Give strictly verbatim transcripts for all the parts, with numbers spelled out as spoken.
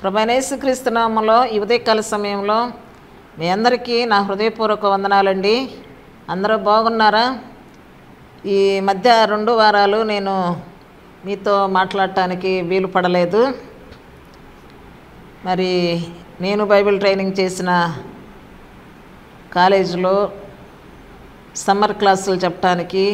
ప్రభువైన యేసుక్రీస్తు నామములో ఈ ఉదయకాల సమయంలో మీ అందరికీ నా హృదయపూర్వక వందనాలండి. అందరూ బాగున్నారా? ఈ మధ్య రెండు వారాలు నేను మీతో మాట్లాడటానికి వీలు పడలేదు. మరి నేను బైబిల్ ట్రైనింగ్ చేసిన కాలేజీలో సమ్మర్ క్లాసులు చెప్పడానికి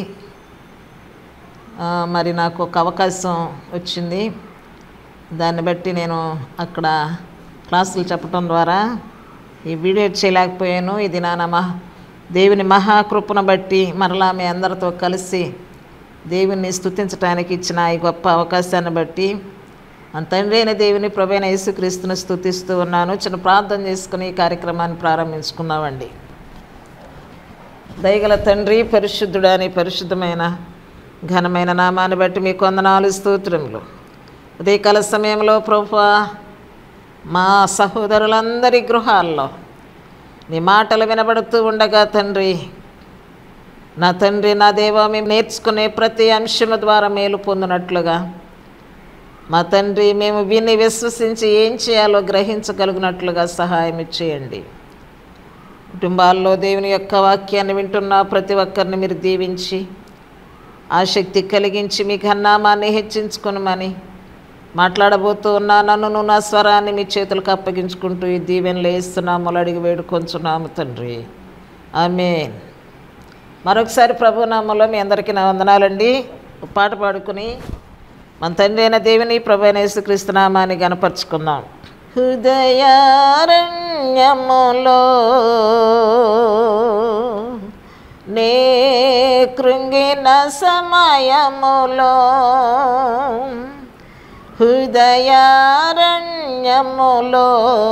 మరి నాకు ఒక అవకాశం వచ్చింది. దాన్ని బట్టి నేను అక్కడ క్లాసులు చెప్పడం ద్వారా ఈ వీడియో చేయలేకపోయాను. ఇది నా మహా దేవుని మహాకృపను బట్టి మరలా మీ అందరితో కలిసి దేవుని స్తుతించడానికి ఇచ్చిన ఈ గొప్ప అవకాశాన్ని బట్టి మన తండ్రి అయిన దేవుని ప్రభువైన యేసుక్రీస్తుని స్తుతిస్తూ ఉన్నాను. చిన్న ప్రార్థన చేసుకుని ఈ కార్యక్రమాన్ని ప్రారంభించుకున్నామండి. దయగల తండ్రి, పరిశుద్ధుడని పరిశుద్ధమైన ఘనమైన నామాన్ని బట్టి మీకు వందనాలు, స్తోత్రములు. ఉదయకాల సమయంలో ప్రభువా, మా సహోదరులందరి గృహాల్లో నీ మాటలు వినబడుతూ ఉండగా తండ్రి, నా తండ్రి, నా దేవా, మేము నేర్చుకునే ప్రతి అంశము ద్వారా మేలు పొందినట్లుగా మా తండ్రి మేము విని విశ్వసించి ఏం చేయాలో గ్రహించగలిగినట్లుగా సహాయం ఇచ్చేయండి. కుటుంబాల్లో దేవుని యొక్క వాక్యాన్ని వింటున్న ప్రతి ఒక్కరిని మీరు దీవించి ఆసక్తి కలిగించి మీ ఘననామాన్ని హెచ్చించుకొనమని మాట్లాడబోతూ ఉన్నా నన్ను నా స్వరాన్ని మీ చేతులకు అప్పగించుకుంటూ ఈ దీవెనలు వేస్తున్నాము అడిగి వేడుకొంచున్నాము తండ్రి, ఆమేన్. మరొకసారి ప్రభు నామములో మీ అందరికీ నా వందనాలండి. పాట పాడుకుని మన తండ్రి అయిన దేవుని ప్రభు అయిన యేసుక్రీస్తు నామాన్ని గణపరుచుకుందాం. హృదయారణ్యములో నే కృంగిన సమయములో, హృదయారణ్యములో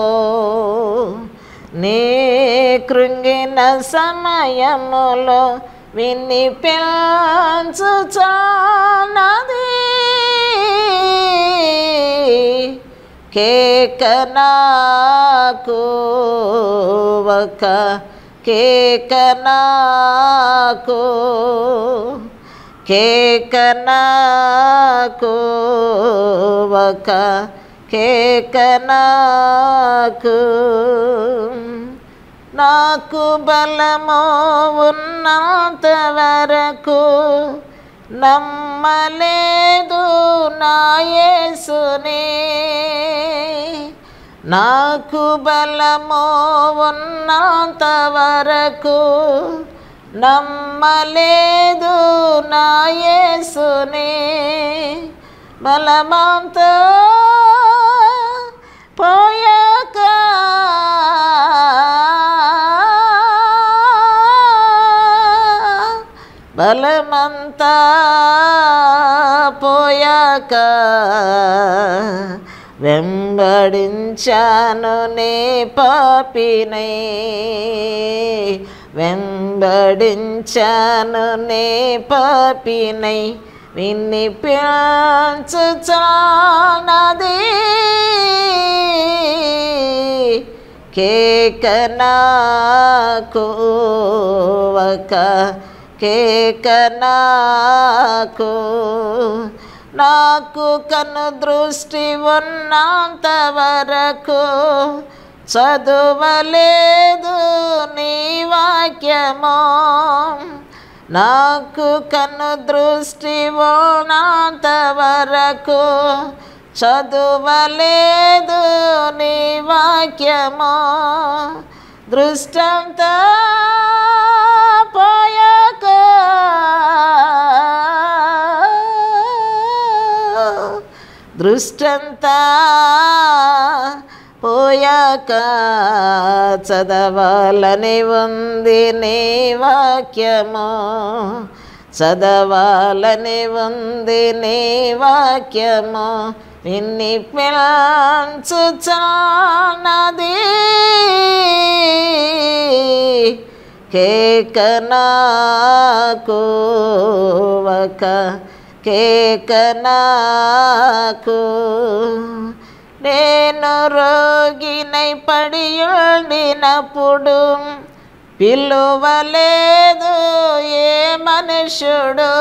నే కృంగిన సమయములో వినిపించుచున్నది కేక నాకు ఒక కేక నాకు కేక నాకు ఒక కేక నాకు నాకు బలము ఉన్నంత వరకు నమ్మలేదు నా యేసుని, నాకు బలము ఉన్నంత వరకు నమ్మలేదు నా యేసుని, బలమంతా పోయాక బలమంతా పోయాక వెంబడించాను నే పాపినై, వెంబడించాను నే పాపినై వినిపించుచున్నది కేక నాకు ఒక కేక నాకు, నాకు కను దృష్టి ఉన్నంత వరకు చదువలేదు నీ వాక్యము, నాకు కను దృష్టి ఉన్నంత వరకు చదువలేదు నీ వాక్యము, దృష్టంతా పోయాక దృష్టంతా పోయాక చదవాలని ఉంది నీ వాక్యము, చదవాలని ఉంది నీ వాక్యము వినిపించుచున్నది కేక నాకు ఒక కేక నాకు, నేను రోగినై పడి ఉండినప్పుడు పిలువలేదు ఏ మనుషుడు,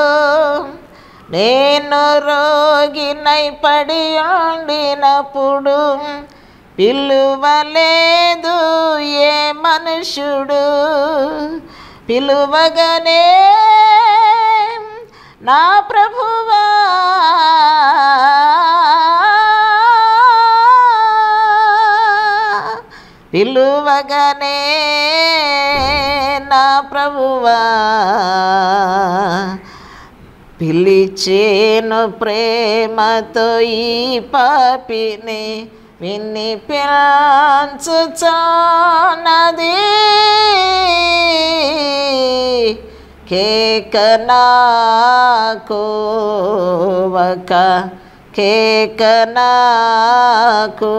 నేను రోగినై పడి ఉండినప్పుడు పిలువలేదు ఏ మనుషుడు, పిలువగానే నా ప్రభువా పిలువగానే నా ప్రభువా పిలిచేను ప్రేమతో ఈ పాపిని విన్ని పిలుచుచున్నది కేక నాకు ఒక కేక నాకు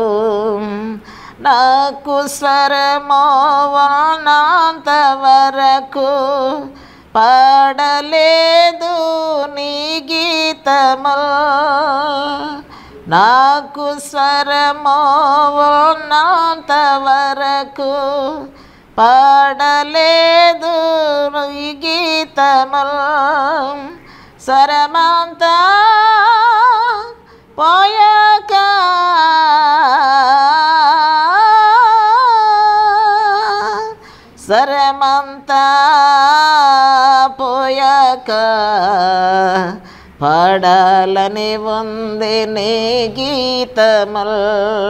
నాకు స్వరమో ఉన్నంత వరకు పాడలేదు నీ గీతములు, నాకు స్వరమో ఉన్నంత వరకు పాడలేదు నీ గీతములు. స్వరమంతా పోయాక స్వరమంతా పోయాక పాడాలని ఉంది నీ గీతములు,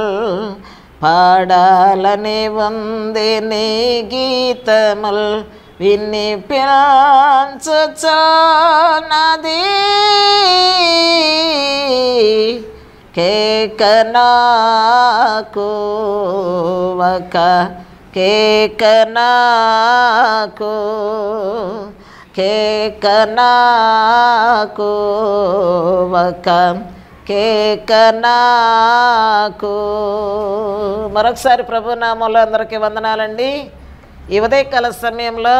పాడాలని ఉంది నీ గీతములు విన్ని పిలుచుచున్నది కేక నాకు ఒక కేక నాకు కేక నాకు ఒక కేక నాకు. మరొకసారి ప్రభు నామంలో అందరికీ వందనాలండి. ఈ ఉదయకాల సమయంలో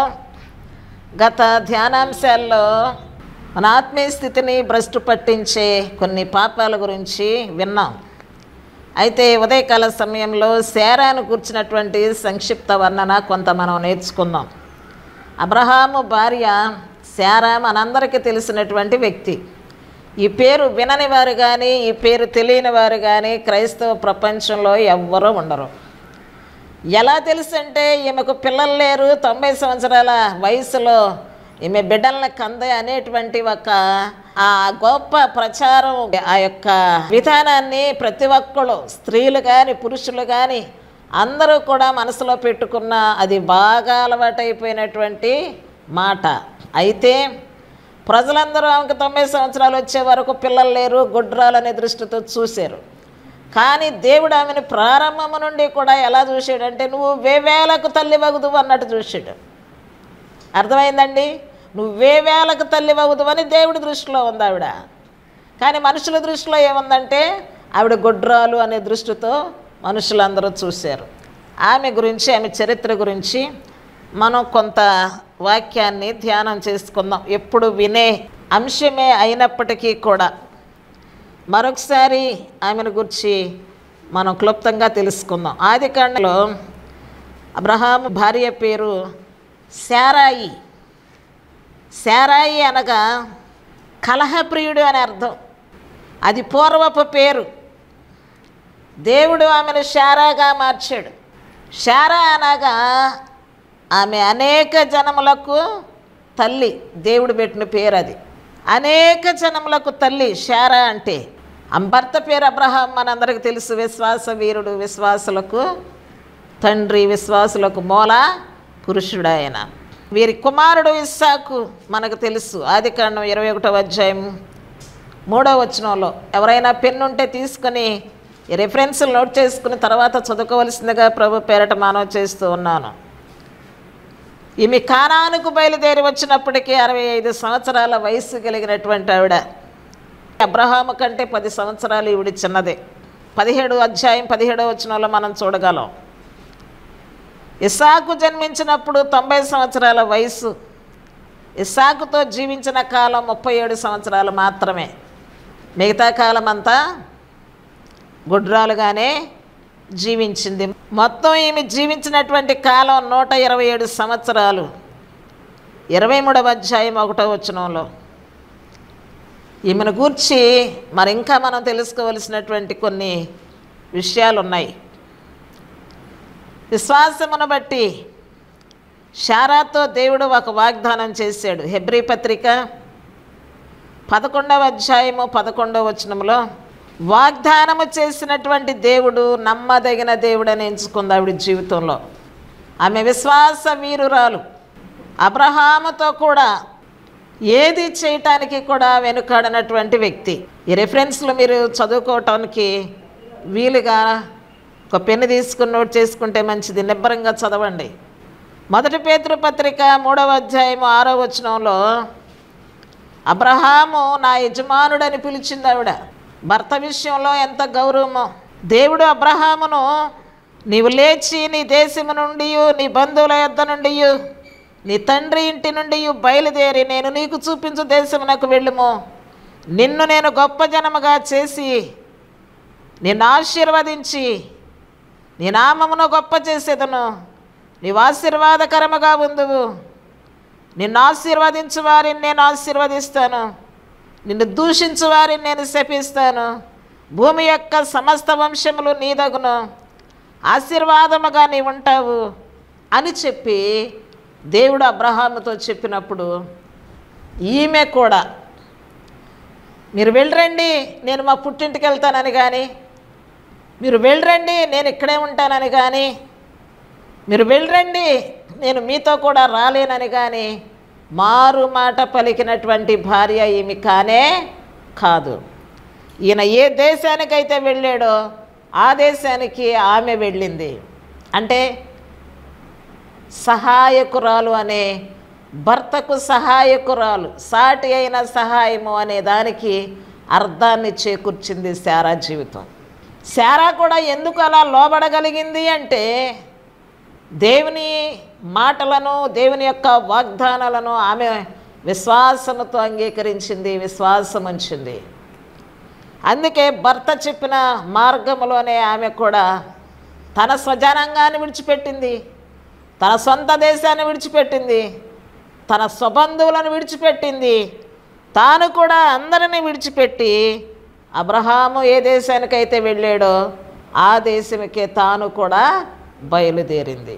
గత ధ్యానాంశాల్లో మన ఆత్మీయ స్థితిని భ్రష్టు పట్టించే కొన్ని పాపాల గురించి విన్నాం. అయితే ఉదయకాల సమయంలో శారాను కూర్చున్నటువంటి సంక్షిప్త వర్ణన కొంత మనం నేర్చుకుందాం. అబ్రహాము భార్య శారా మనందరికీ తెలిసినటువంటి వ్యక్తి. ఈ పేరు వినని వారు కానీ ఈ పేరు తెలియని వారు కానీ క్రైస్తవ ప్రపంచంలో ఎవ్వరూ ఉండరు. ఎలా తెలుసు అంటే ఈమెకు పిల్లలు లేరు, తొంభై సంవత్సరాల వయసులో ఈమె బిడ్డలను కందే అనేటువంటి ఒక ఆ గొప్ప ప్రచారం, ఆ యొక్క విధానాన్ని ప్రతి ఒక్కళ్ళు స్త్రీలు కానీ పురుషులు కానీ అందరూ కూడా మనసులో పెట్టుకున్న అది బాగా అలవాటైపోయినటువంటి మాట. అయితే ప్రజలందరూ ఆమెకు తొంభై సంవత్సరాలు వచ్చే వరకు పిల్లలు లేరు, గుడ్రాలనే దృష్టితో చూశారు. కానీ దేవుడు ఆమెను ప్రారంభం నుండి కూడా ఎలా చూశాడంటే నువ్వు వేవేలకు తల్లి వగుదువు అన్నట్టు చూశాడు. అర్థమైందండి? నువ్వే వేలకు తల్లి వగుదువు అని దేవుడి దృష్టిలో ఉంది ఆవిడ. కానీ మనుషుల దృష్టిలో ఏముందంటే ఆవిడ గుడ్రాలు అనే దృష్టితో మనుషులందరూ చూశారు. ఆమె గురించి ఆమె చరిత్ర గురించి మనం కొంత వాక్యాన్ని ధ్యానం చేసుకుందాం. ఎప్పుడు వినే అంశమే అయినప్పటికీ కూడా మరొకసారి ఆమెను గురించి మనం క్లుప్తంగా తెలుసుకుందాం. ఆదికాండలో అబ్రహాము భార్య పేరు శారాయి. శారాయి అనగా కలహప్రియుడు అని అర్థం. అది పూర్వపు పేరు. దేవుడు ఆమెను శారాగా మార్చాడు. శారా అనగా ఆమె అనేక జనములకు తల్లి. దేవుడు పెట్టిన పేరు అది. అనేక జనములకు తల్లి శారా అంటే. భర్త పేరు అబ్రహాం మనందరికీ తెలుసు. విశ్వాస వీరుడు, విశ్వాసులకు తండ్రి, విశ్వాసులకు మూల పురుషుడు ఆయన. వీరి కుమారుడు ఇస్సాకు మనకు తెలుసు. ఆదికాండం ఇరవై ఒకటవ అధ్యాయం మూడవ వచనంలో ఎవరైనా పెన్ను ఉంటే తీసుకొని ఈ రెఫరెన్స్లు నోట్ చేసుకుని తర్వాత చదువుకోవలసిందిగా ప్రభు పేరట మనవి చేస్తూ ఉన్నాను. ఈమె కానానుకు బయలుదేరి వచ్చినప్పటికీ అరవై ఐదు సంవత్సరాల వయసు కలిగినటువంటి ఆవిడ. అబ్రహాము కంటే పది సంవత్సరాలు ఈవిడి చిన్నదే. పదిహేడు అధ్యాయం పదిహేడవ వచనంలో మనం చూడగలం. ఇస్సాకు జన్మించినప్పుడు తొంభై సంవత్సరాల వయసు. ఇస్సాకుతో జీవించిన కాలం ముప్పై ఏడు సంవత్సరాలు మాత్రమే. మిగతా కాలం అంతా గుడ్రాలుగానే జీవించింది. మొత్తం ఈమె జీవించినటువంటి కాలం నూట ఇరవై ఏడు సంవత్సరాలు. ఇరవై మూడవ అధ్యాయం ఒకటో వచనంలో ఈమెను గూర్చి మరి ఇంకా మనం తెలుసుకోవలసినటువంటి కొన్ని విషయాలు ఉన్నాయి. విశ్వాసమును బట్టి శారాతో దేవుడు ఒక వాగ్దానం చేశాడు. హెబ్రీ పత్రిక పదకొండవ అధ్యాయము పదకొండవ వచనంలో వాగ్దానము చేసినటువంటి దేవుడు నమ్మదగిన దేవుడని ఎంచుకుంది ఆవిడ జీవితంలో. ఆమె విశ్వాస వీరురాలు. అబ్రహాముతో కూడా ఏది చేయటానికి కూడా వెనుకాడనటువంటి వ్యక్తి. ఈ రెఫరెన్స్లు మీరు చదువుకోవటానికి వీలుగా ఒక పెన్ను తీసుకుని నోట్ చేసుకుంటే మంచిది. నిబ్బరంగా చదవండి. మొదటి పేతురు పత్రిక మూడవ అధ్యాయము ఆరో వచనంలో అబ్రహాము నా యజమానుడని పిలిచింది ఆవిడ. భర్త విషయంలో ఎంత గౌరవమో. దేవుడు అబ్రహామును నీవు లేచి నీ దేశము నుండి నీ బంధువుల యొద్ద నుండి నీ తండ్రి ఇంటి నుండి బయలుదేరి నేను నీకు చూపించు దేశమునకు వెళ్ళుము, నిన్ను నేను గొప్ప జనముగా చేసి నిన్ను ఆశీర్వదించి నీ నామమును గొప్ప చేసేదను, నీవు ఆశీర్వాదకరముగా ఉందువు, నిన్ను ఆశీర్వదించు వారిని నేను ఆశీర్వదిస్తాను, నిన్ను దూషించు వారిని నేను శపిస్తాను, భూమి యొక్క సమస్త వంశములు నీదగును, ఆశీర్వాదముగా నీ ఉంటావు అని చెప్పి దేవుడు అబ్రహాముతో చెప్పినప్పుడు ఈమె కూడా మీరు వెళ్ళరండి నేను మా పుట్టింటికి వెళ్తానని కానీ, మీరు వెళ్ళరండి నేను ఇక్కడే ఉంటానని కానీ, మీరు వెళ్ళరండి నేను మీతో కూడా రాలేనని కానీ మారు మాట పలికినటువంటి భార్య ఈమె కానే కాదు. ఈయన ఏ దేశానికైతే వెళ్ళాడో ఆ దేశానికి ఆమె వెళ్ళింది. అంటే సహాయకురాలు అనే భర్తకు సహాయకురాలు, సాటి అయిన సహాయము అనే దానికి అర్థాన్ని చేకూర్చింది శారా జీవితం. శారా కూడా ఎందుకు అలా లోబడగలిగింది అంటే దేవుని మాటలను దేవుని యొక్క వాగ్దానాలను ఆమె విశ్వాసముతో అంగీకరించింది, విశ్వాసం ఉంచింది. అందుకే భర్త చెప్పిన మార్గంలోనే ఆమె కూడా తన స్వజనాంగాన్ని విడిచిపెట్టింది, తన సొంత దేశాన్ని విడిచిపెట్టింది, తన స్వబంధువులను విడిచిపెట్టింది, తాను కూడా అందరినీ విడిచిపెట్టి అబ్రహాము ఏ దేశానికైతే వెళ్ళాడో ఆ దేశంకే తాను కూడా బయలుదేరింది.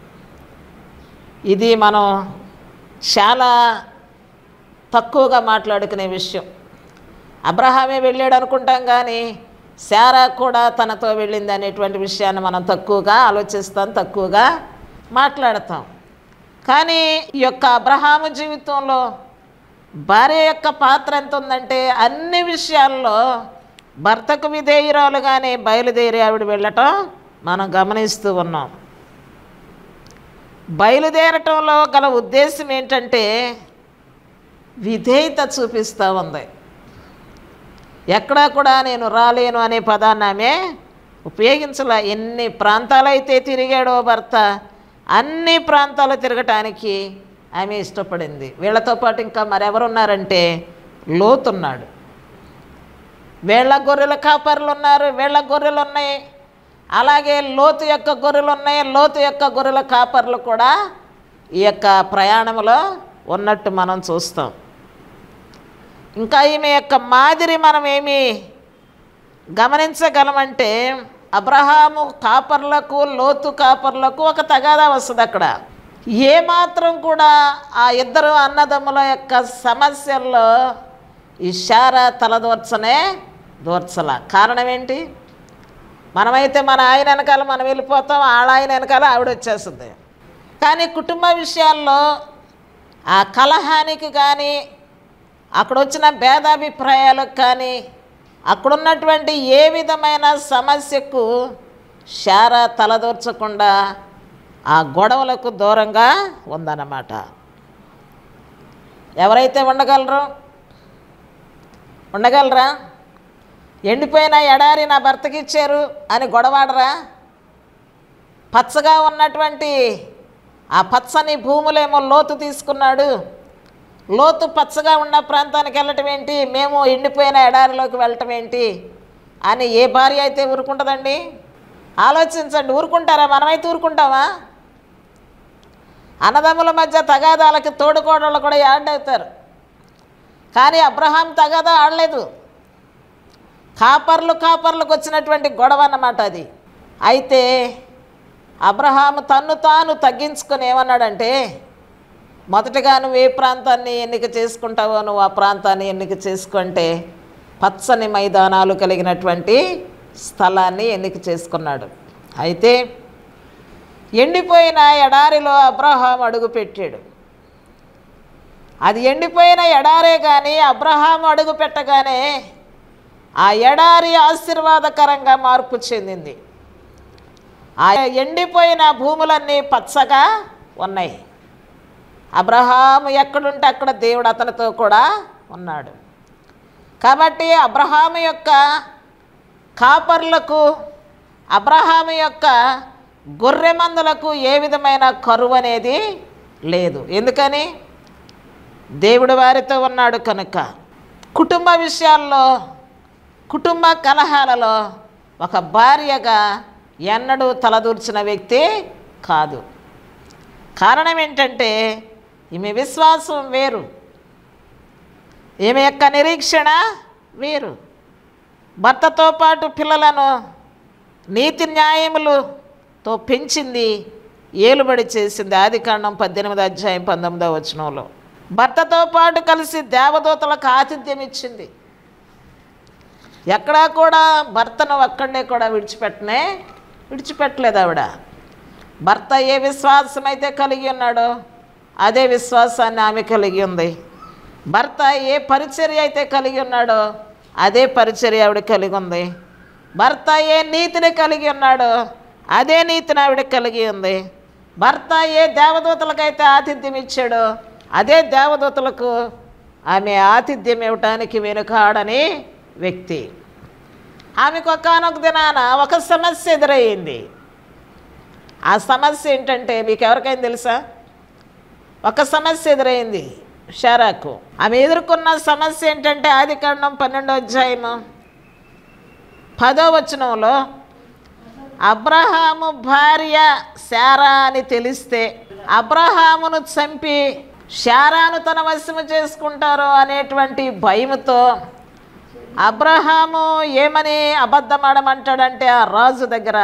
ఇది మనం చాలా తక్కువగా మాట్లాడుకునే విషయం. అబ్రహామే వెళ్ళాడు అనుకుంటాం కానీ శారా కూడా తనతో వెళ్ళింది అనేటువంటి విషయాన్ని మనం తక్కువగా ఆలోచిస్తాం, తక్కువగా మాట్లాడతాం. కానీ ఈ యొక్క అబ్రహాము జీవితంలో భార్య యొక్క పాత్ర ఎంత ఉందంటే అన్ని విషయాల్లో భర్తకు విధేయురాలుగానే బయలుదేరి ఆవిడ వెళ్ళటం మనం గమనిస్తూ ఉన్నాం. బయలుదేరటంలో గల ఉద్దేశం ఏంటంటే విధేయత చూపిస్తూ ఉంది. ఎక్కడా కూడా నేను రాలేను అనే పదాన్ని ఆమె ఉపయోగించలే. ఎన్ని ప్రాంతాలైతే తిరిగాడో భర్త అన్ని ప్రాంతాలు తిరగటానికి ఆమె ఇష్టపడింది. వీళ్ళతో పాటు ఇంకా మరెవరున్నారంటే లోతున్నాడు, వీళ్ళ గొర్రెల కాపర్లు ఉన్నారు, వీళ్ళ గొర్రెలు ఉన్నాయి, అలాగే లోతు యొక్క గొర్రెలు ఉన్నాయి, లోతు యొక్క గొర్రెల కాపర్లు కూడా ఈ యొక్క ప్రయాణంలో ఉన్నట్టు మనం చూస్తాం. ఇంకా ఈమె యొక్క మాదిరి మనం ఏమి గమనించగలమంటే అబ్రహాము కాపర్లకు లోతు కాపర్లకు ఒక తగాదా వస్తుంది. అక్కడ ఏమాత్రం కూడా ఆ ఇద్దరు అన్నదమ్ముల యొక్క సమస్యల్లో ఈ శారా తలదూర్చనే దూర్చల. కారణం ఏంటి? మనమైతే మన ఆయన వెనకాల మనం వెళ్ళిపోతాం, ఆడ ఆయన వెనకాల ఆవిడ వచ్చేస్తుంది. కానీ కుటుంబ విషయాల్లో ఆ కలహానికి కానీ అక్కడ వచ్చిన భేదాభిప్రాయాలకు కానీ అక్కడున్నటువంటి ఏ విధమైన సమస్యకు శారా తలదూర్చకుండా ఆ గొడవలకు దూరంగా ఉందన్నమాట. ఎవరైతే ఉండగలరో ఉండగలరా? ఎండిపోయిన ఎడారి నా భర్తకి ఇచ్చారు అని గొడవాడరా? పచ్చగా ఉన్నటువంటి ఆ పచ్చని భూములేమో లోతు తీసుకున్నాడు, లోతు పచ్చగా ఉన్న ప్రాంతానికి వెళ్ళటం ఏంటి, మేము ఎండిపోయిన ఎడారిలోకి వెళ్ళటం ఏంటి అని ఏ భార్య అయితే ఊరుకుంటుందండి? ఆలోచించండి. ఊరుకుంటారా? మనమైతే ఊరుకుంటామా? అన్నదమ్ముల మధ్య తగాదాలకి తోడుకోడళ్ళు కూడా యాడ్ అవుతారు. కానీ అబ్రహాం తగాదా ఆడలేదు. కాపర్లు కాపర్లకు వచ్చినటువంటి గొడవ అన్నమాట అది. అయితే అబ్రహాము తన్ను తాను తగ్గించుకొని ఏమన్నాడంటే, మొదటగా నువ్వు ఏ ప్రాంతాన్ని ఎన్నిక చేసుకుంటావో నువ్వు ఆ ప్రాంతాన్ని ఎన్నిక చేసుకుంటే పచ్చని మైదానాలు కలిగినటువంటి స్థలాన్ని ఎన్నిక చేసుకున్నాడు. అయితే ఎండిపోయిన ఎడారిలో అబ్రహాము అడుగు పెట్టాడు. అది ఎండిపోయిన ఎడారే కానీ అబ్రహాము అడుగు పెట్టగానే ఆ ఎడారి ఆశీర్వాదకరంగా మార్పు చెందింది. ఆ ఎండిపోయిన భూములన్నీ పచ్చగా ఉన్నాయి. అబ్రహాము ఎక్కడుంటే అక్కడ దేవుడు అతనితో కూడా ఉన్నాడు. కాబట్టి అబ్రహాము యొక్క కాపర్లకు, అబ్రహాము యొక్క గొర్రె మందులకు ఏ విధమైన కరువు అనేది లేదు. ఎందుకని? దేవుడు వారితో ఉన్నాడు కనుక. కుటుంబ విషయాల్లో, కుటుంబ కలహాలలో ఒక భార్యగా ఎన్నడూ తలదూర్చిన వ్యక్తి కాదు. కారణం ఏంటంటే ఈమె విశ్వాసం వేరు, ఈమె యొక్క నిరీక్షణ వేరు. భర్తతో పాటు పిల్లలను నీతి న్యాయములతో పెంచింది, ఏలుబడి చేసింది. ఆదికాండం పద్దెనిమిది అధ్యాయం పంతొమ్మిదవ వచనంలో భర్తతో పాటు కలిసి దేవదూతలకు ఆతిథ్యం ఇచ్చింది. ఎక్కడా కూడా భర్తను ఒక్కడే కూడా విడిచిపెట్టనే విడిచిపెట్టలేదు ఆవిడ. భర్త ఏ విశ్వాసం అయితే కలిగి ఉన్నాడో అదే విశ్వాసాన్ని ఆమె కలిగి ఉంది. భర్త ఏ పరిచర్య అయితే కలిగి ఉన్నాడో అదే పరిచర్య ఆవిడ కలిగి ఉంది. భర్త ఏ నీతిని కలిగి ఉన్నాడో అదే నీతిని ఆవిడ కలిగి ఉంది. భర్త ఏ దేవదూతలకైతే ఆతిథ్యం ఇచ్చాడో అదే దేవదూతలకు ఆమె ఆతిథ్యం ఇవ్వటానికి వెనుకాడని వ్యక్తి. ఆమెకు ఒకానొక దినాన ఒక సమస్య ఎదురయ్యింది. ఆ సమస్య ఏంటంటే మీకు ఎవరికైనా తెలుసా? ఒక సమస్య ఎదురైంది శారాకు. ఆమె ఎదుర్కొన్న సమస్య ఏంటంటే ఆదికాండం పన్నెండో అధ్యాయము పదో వచనంలో అబ్రహాము భార్య శారా అని తెలిస్తే అబ్రహామును చంపి శారాను తన వశము చేసుకుంటారో అనేటువంటి భయముతో అబ్రహాము ఏమని అబద్ధమాడమంటాడంటే ఆ రాజు దగ్గర,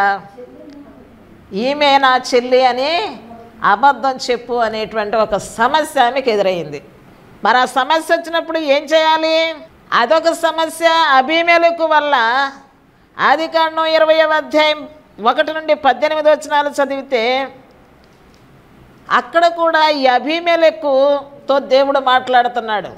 ఈమె నా చెల్లి అని అబద్ధం చెప్పు అనేటువంటి ఒక సమస్య ఆమెకు ఎదురైంది. మరి ఆ సమస్య వచ్చినప్పుడు ఏం చేయాలి? అదొక సమస్య. అబీమెలెకు వల్ల ఆదికాండం ఇరవైవ అధ్యాయం ఒకటి నుండి పద్దెనిమిది వచనాలు చదివితే అక్కడ కూడా ఈ అబీమెలెకుతో దేవుడు మాట్లాడుతున్నాడు.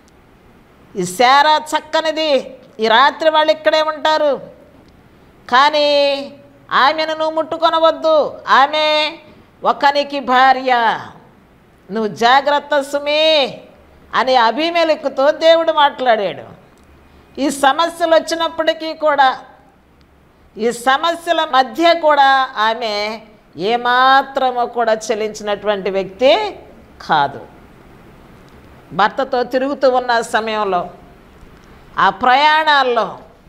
ఈ శారా చక్కనిది, ఈ రాత్రి వాళ్ళు ఇక్కడే ఉంటారు, కానీ ఆమెను నువ్వు ముట్టుకొనవద్దు, ఆమె ఒకనికి భార్య, నువ్వు జాగ్రత్త సుమి అని అబీమెలెకుతో దేవుడు మాట్లాడాడు. ఈ సమస్యలు వచ్చినప్పటికీ కూడా, ఈ సమస్యల మధ్య కూడా ఆమె ఏమాత్రము కూడా చెల్లించినటువంటి వ్యక్తి కాదు. భర్తతో తిరుగుతూ ఉన్న సమయంలో, ఆ ప్రయాణాల్లో,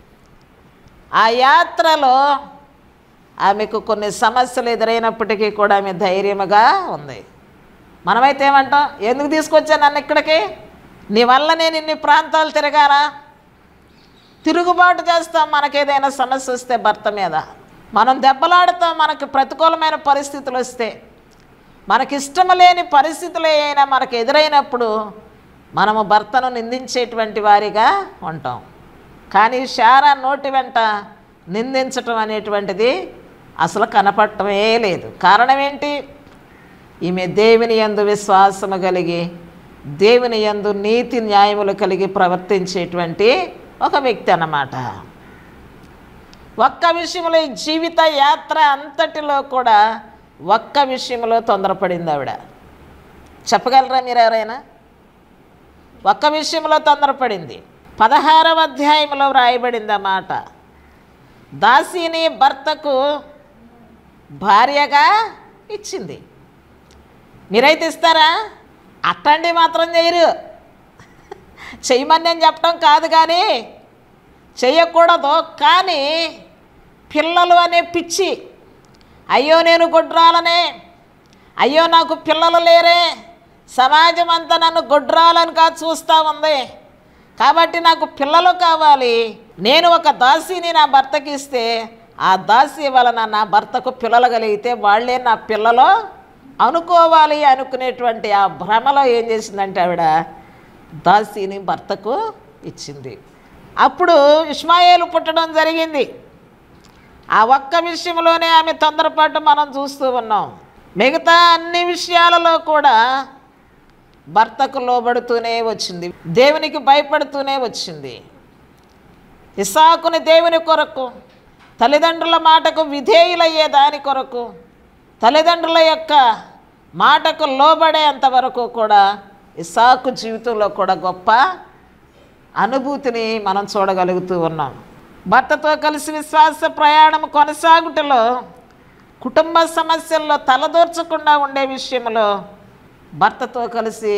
ఆ యాత్రలో ఆమెకు కొన్ని సమస్యలు ఎదురైనప్పటికీ కూడా ఆమె ధైర్యముగా ఉంది. మనమైతే ఏమంటాం? ఎందుకు తీసుకొచ్చాను నన్ను ఇక్కడికి? నీ వల్ల నేను ఇన్ని ప్రాంతాలు తిరగాలా? తిరుగుబాటు చేస్తాం మనకేదైనా సమస్య వస్తే భర్త మీద. మనం దెబ్బలాడుతాం మనకు ప్రతికూలమైన పరిస్థితులు వస్తే. మనకిష్టం లేని పరిస్థితులు అయినా మనకు ఎదురైనప్పుడు మనము భర్తను నిందించేటువంటి వారిగా ఉంటాం. కానీ శారా నోటి వెంట నిందించటం అనేటువంటిది అసలు కనపడటమే లేదు. కారణం ఏంటి? ఈమె దేవుని యందు విశ్వాసము కలిగి, దేవుని యందు నీతి న్యాయములు కలిగి ప్రవర్తించేటువంటి ఒక వ్యక్తి అన్నమాట. ఒక్క విషయంలో, ఈ జీవిత యాత్ర అంతటిలో కూడా ఒక్క విషయంలో తొందరపడింది ఆవిడ. చెప్పగలరా మీరు ఎవరైనా? ఒక్క విషయంలో తొందరపడింది. పదహారవ అధ్యాయంలో వ్రాయబడింది అన్నమాట. దాసిని భర్తకు భార్యగా ఇచ్చింది. మీరైతే ఇస్తారా? అట్టండి మాత్రం చేయరు. చెయ్యమని నేను చెప్పడం కాదు, కానీ చెయ్యకూడదు. కానీ పిల్లలు అనే పిచ్చి, అయ్యో నేను గొడ్రాలనే, అయ్యో నాకు పిల్లలు లేరే, సమాజం అంతా నన్ను గొడ్రాలని కాదు చూస్తూ ఉంది, కాబట్టి నాకు పిల్లలు కావాలి, నేను ఒక దాసిని నా భర్తకి ఇస్తే ఆ దాసి వలన నా భర్తకు పిల్లలు కలిగితే వాళ్ళే నా పిల్లలో అనుకోవాలి అనుకునేటువంటి ఆ భ్రమలో ఏం చేసిందంటే ఆవిడ దాసిని భర్తకు ఇచ్చింది. అప్పుడు ఇష్మాయేలు పుట్టడం జరిగింది. ఆ ఒక్క విషయంలోనే ఆమె తొందరపాటు మనం చూస్తూ ఉన్నాం. మిగతా అన్ని విషయాలలో కూడా భర్తకు లోబడుతూనే వచ్చింది, దేవునికి భయపడుతూనే వచ్చింది. ఇస్సాకుని దేవుని కొరకు, తల్లిదండ్రుల మాటకు విధేయులయ్యే దాని కొరకు, తల్లిదండ్రుల యొక్క మాటకు లోబడేంతవరకు కూడా ఇస్సాకు జీవితంలో కూడా గొప్ప అనుభూతిని మనం చూడగలుగుతూ ఉన్నాం. భర్తతో కలిసి విశ్వాస ప్రయాణం కొనసాగుటలో, కుటుంబ సమస్యల్లో తలదూర్చకుండా ఉండే విషయంలో, భర్తతో కలిసి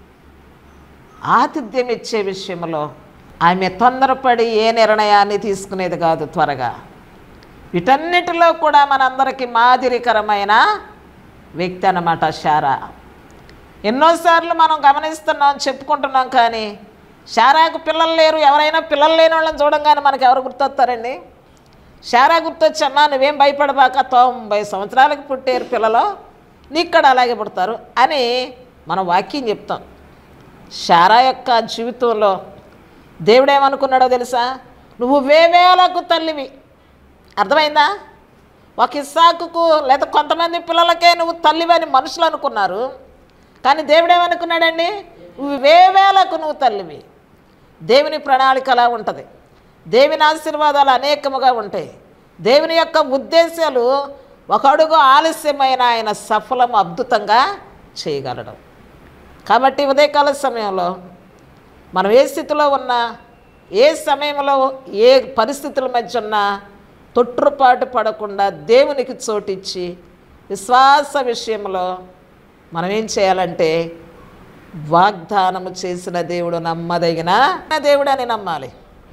ఆతిథ్యం ఇచ్చే విషయంలో ఆమె తొందరపడి ఏ నిర్ణయాన్ని తీసుకునేది కాదు త్వరగా. వీటన్నిటిలో కూడా మనందరికీ మాదిరికరమైన వ్యక్తి అన్నమాట శారా. ఎన్నోసార్లు మనం గమనిస్తున్నాం, చెప్పుకుంటున్నాం, కానీ శారాకు పిల్లలు లేరు. ఎవరైనా పిల్లలు లేని వాళ్ళని చూడంగానే మనకు ఎవరు గుర్తొస్తారండి? శారా గుర్తొచ్చమ్మా, నువ్వేం భయపడబాక, తొంభై సంవత్సరాలకు పుట్టారు పిల్లలు, నీక్కడ అలాగే పుడతారు అని మనం వాక్యం చెప్తాం. శారా యొక్క జీవితంలో దేవుడు ఏమనుకున్నాడో తెలుసా? నువ్వు వేవేలకు తల్లివి. అర్థమైందా? ఒక ఇస్సాకుకు లేదా కొంతమంది పిల్లలకే నువ్వు తల్లివని మనుషులు అనుకున్నారు, కానీ దేవుడు ఏమనుకున్నాడండి? నువ్వు వేవేలకు నువ్వు తల్లివి. దేవుని ప్రణాళిక అలా ఉంటుంది. దేవుని ఆశీర్వాదాలు అనేకముగా ఉంటాయి. దేవుని యొక్క ఉద్దేశాలు ఒక అడుగు ఆలస్యమైన ఆయన సఫలం అద్భుతంగా చేయగలడు. కాబట్టి ఉదయకాల సమయంలో మనం ఏ స్థితిలో ఉన్నా, ఏ సమయంలో ఏ పరిస్థితుల మధ్య ఉన్నా తొట్టుపాటు పడకుండా దేవునికి చోటిచ్చి విశ్వాస విషయంలో మనం ఏం చేయాలంటే వాగ్దానము చేసిన దేవుడు నమ్మదగిన దేవుడు అని నమ్మాలి.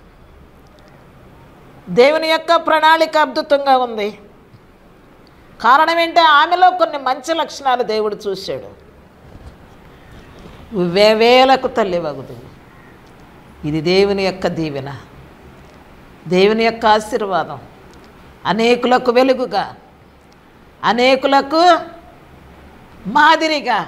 దేవుని యొక్క ప్రణాళిక అద్భుతంగా ఉంది. కారణం ఏంటంటే ఆమెలో కొన్ని మంచి లక్షణాలు దేవుడు చూశాడు. వేవేలకు తల్లి వగుదు. ఇది దేవుని యొక్క దీవెన, దేవుని యొక్క ఆశీర్వాదం. అనేకులకు వెలుగుగా, అనేకులకు మాదిరిగా,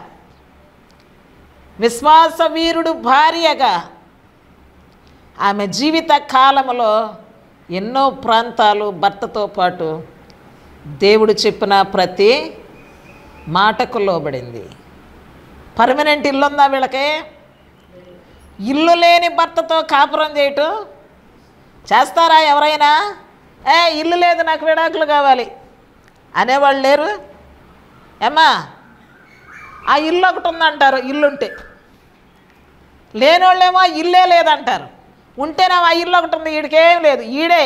విశ్వాస వీరుడు భార్యగా ఆమె జీవిత కాలంలో ఎన్నో ప్రాంతాలు భర్తతో పాటు దేవుడు చెప్పిన ప్రతి మాటకు లోబడింది. పర్మనెంట్ ఇల్లు ఉందా వీళ్ళకి? ఇల్లు లేని భర్తతో కాపురం చేయటం చేస్తారా ఎవరైనా? ఏ ఇల్లు లేదు, నాకు విడాకులు కావాలి అనేవాళ్ళు లేరు. ఏమ్మా, ఆ ఇల్లు ఒకటి ఉందంటారు, ఇల్లుంటే. లేనివాళ్ళేమో ఇల్లే లేదంటారు, ఉంటేనే ఆ ఇల్లు ఒకటి ఉంది, ఈడికేం లేదు, ఈడే.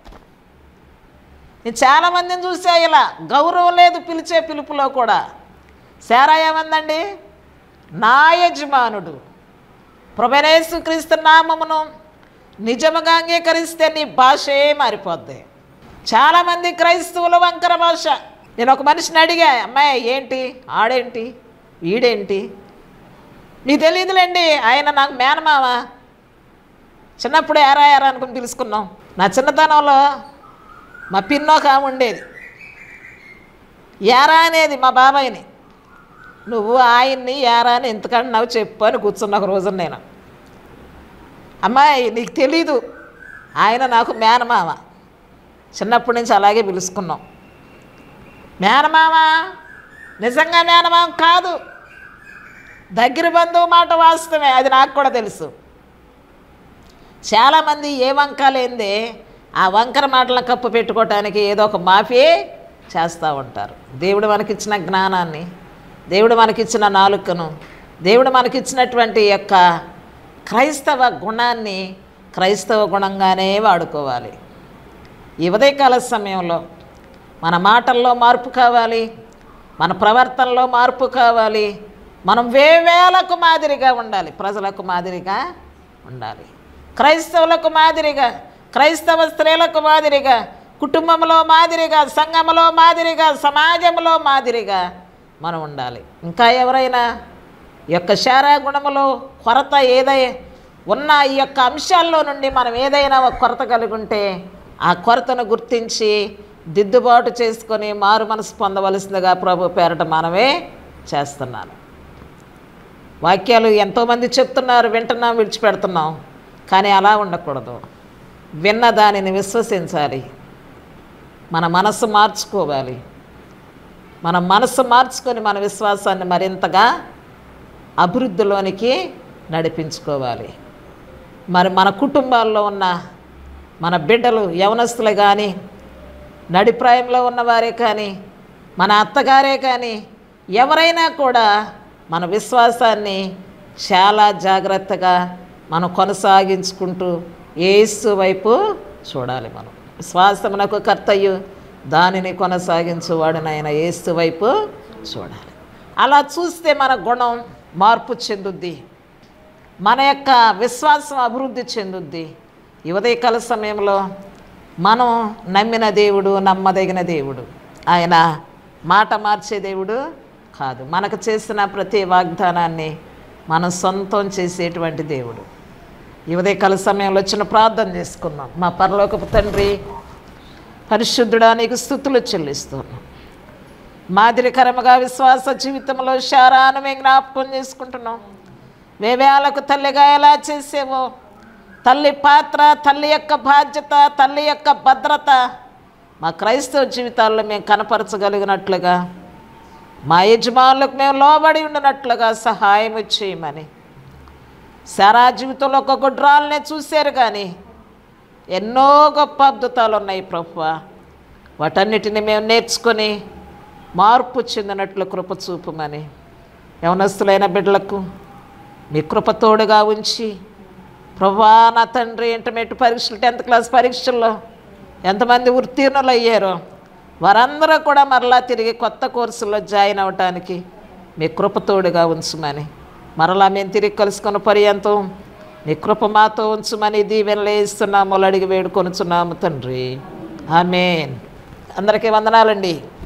నేను చాలామందిని చూసా ఇలా. గౌరవం లేదు పిలిచే పిలుపులో కూడా. శారా ఏమందండి? నా యజమానుడు ప్రభువైన యేసుక్రీస్తు నామమును నిజముగా అంగీకరిస్తే నీ భాషే మారిపోద్ది. చాలామంది క్రైస్తవుల వంకర భాష. నేను ఒక మనిషిని అడిగా, అమ్మాయి ఏంటి, ఆడేంటి, వీడేంటి, నీకు తెలియదులేండి, ఆయన నాకు మేనమామ. చిన్నప్పుడు ఏరా ఏరా అనుకుని పిలుచుకున్నాం. నా చిన్నతనంలో మా పిన్నోక ఉండేది, ఏరా అనేది మా బాబాయిని. నువ్వు ఆయన్ని ఏరా అని ఎందుకంటున్నావు చెప్పు అని కూర్చున్న ఒక రోజున నేను. అమ్మాయి నీకు తెలీదు, ఆయన నాకు మేనమామ. చిన్నప్పటి నుంచి అలాగే పిలుచుకున్నాం. మేనమామ నిజంగా మేనమామ కాదు, దగ్గర బంధువు మాట వాస్తవమే, అది నాకు కూడా తెలుసు. చాలామంది ఏ వంక లేదే ఆ వంకర మాటలను కప్పు పెట్టుకోవటానికి ఏదో ఒక మాఫీ చేస్తూ ఉంటారు. దేవుడు మనకిచ్చిన జ్ఞానాన్ని, దేవుడు మనకిచ్చిన నాలుకను, దేవుడు మనకిచ్చినటువంటి యొక్క క్రైస్తవ గుణాన్ని క్రైస్తవ గుణంగానే వాడుకోవాలి. ఈ ఉదయకాల సమయంలో మన మాటల్లో మార్పు కావాలి, మన ప్రవర్తనలో మార్పు కావాలి. మనం వేవేలకు మాదిరిగా ఉండాలి, ప్రజలకు మాదిరిగా ఉండాలి, క్రైస్తవులకు మాదిరిగా, క్రైస్తవ స్త్రీలకు మాదిరిగా, కుటుంబంలో మాదిరిగా, సంఘంలో మాదిరిగా, సమాజంలో మాదిరిగా మనం ఉండాలి. ఇంకా ఎవరైనా ఈ యొక్క శారా గుణములో కొరత ఏదై ఉన్న ఈ యొక్క అంశాల్లో నుండి మనం ఏదైనా ఒక కొరత కలిగి ఉంటే ఆ కొరతను గుర్తించి దిద్దుబాటు చేసుకొని మారు మనసు పొందవలసిందిగా ప్రభు పేరట మనమే చేస్తున్నాను. వాక్యాలు ఎంతోమంది చెప్తున్నారు, వింటున్నాం, విడిచిపెడుతున్నాం. కానీ అలా ఉండకూడదు. విన్న దానిని విశ్వసించాలి. మన మనసు మార్చుకోవాలి. మన మనసు మార్చుకొని మన విశ్వాసాన్ని మరింతగా అభివృద్ధిలోనికి నడిపించుకోవాలి. మరి మన కుటుంబాల్లో ఉన్న మన బిడ్డలు, యవనస్తులే కానీ, నడిప్రాయంలో ఉన్నవారే కానీ, మన అత్తగారే కానీ, ఎవరైనా కూడా మన విశ్వాసాన్ని చాలా జాగ్రత్తగా మనం కొనసాగించుకుంటూ యేసు వైపు చూడాలి. మనం విశ్వాసమునకు కర్తయు దానిని కొనసాగించువాడునైన యేసు వైపు చూడాలి. అలా చూస్తే మన గుణం మార్పు చెందుద్ది, మన యొక్క విశ్వాసం అభివృద్ధి చెందుద్ది. ఈ ఉదయకాల సమయంలో మనం నమ్మిన దేవుడు నమ్మదగిన దేవుడు. ఆయన మాట మార్చే దేవుడు కాదు. మనకు చేసిన ప్రతి వాగ్దానాన్ని మనం సొంతం చేసేటువంటి దేవుడు. ఈ ఉదయకాల సమయంలో వచ్చిన ప్రార్థన చేసుకుందాం. మా పరలోకపు తండ్రి, పరిశుద్ధుడా, నీకు స్తుతులు చెల్లిస్తున్నాం. మాదిరికరముగా విశ్వాస జీవితంలో శారాను మేము జ్ఞాపకం చేసుకుంటున్నాం. వేవేలకు తల్లిగా ఎలా చేసేవో, తల్లి పాత్ర, తల్లి యొక్క బాధ్యత, తల్లి యొక్క భద్రత మా క్రైస్తవ జీవితాల్లో మేము కనపరచగలిగినట్లుగా, మా యజమానులకు మేము లోబడి ఉండినట్లుగా సహాయం చేయమని. శారా జీవితంలో ఒక గుడ్రాలనే చూశారు, కానీ ఎన్నో గొప్ప అద్భుతాలు ఉన్నాయి ప్రభువా. వాటన్నిటిని మేము నేర్చుకొని మార్పు చెందినట్లు కృప చూపమని, యవనస్తులైన బిడ్డలకు మీ కృప తోడుగా ఉంచి ప్రభువా, నా తండ్రి ఇంటర్మీడియట్ పరీక్షలు, టెన్త్ క్లాస్ పరీక్షల్లో ఎంతమంది ఉత్తీర్ణులు అయ్యారో వారందరూ కూడా మరలా తిరిగి కొత్త కోర్సుల్లో జాయిన్ అవ్వటానికి మీ కృప తోడుగా ఉంచమని, మరలా మేము తిరిగి కలుసుకున్న పర్యంతం మీ కృప మాతో ఉంచమని దీవెనలు ఇస్తున్నాము, అడిగి వేడుకొనుచున్నాము తండ్రి. ఆమేన్. అందరికీ వందనాలండి.